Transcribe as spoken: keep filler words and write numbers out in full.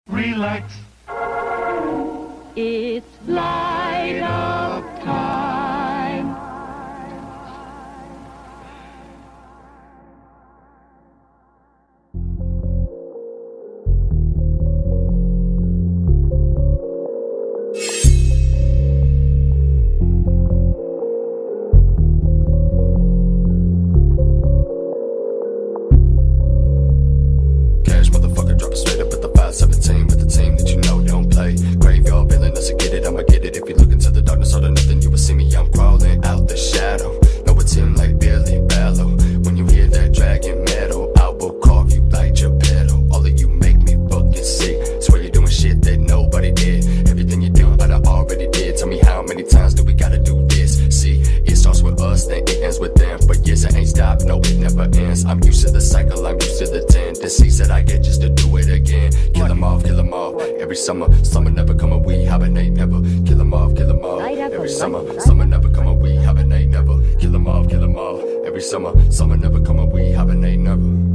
Relax. It's light up time. Cash motherfucker, drop it straight up at the five seventeen with the team that you know don't play. Graveyard villain, let's get it, I'ma get it. If you look into the darkness, or nothing, you will see me. I'm crawling out the shadow. Know it's him like Billy Ballo. When you hear that dragon metal, I will carve you like Geppetto. All of you make me fucking sick. Swear you're doing shit that nobody did. Everything you do, but I already did. Tell me how many times do we gotta do this? See, it starts with us, then it ends with them. But yes, I ain't stopped, no, it never ends. I'm used to the cycle, I'm used to the tendencies that I get just to do it again. Kill them off, kill them off. Every summer, summer never come and we hibernate never. Kill them off, kill them off. Every summer, summer never come and we hibernate never. Kill them off, kill them off. Every summer, summer never come and we hibernate never.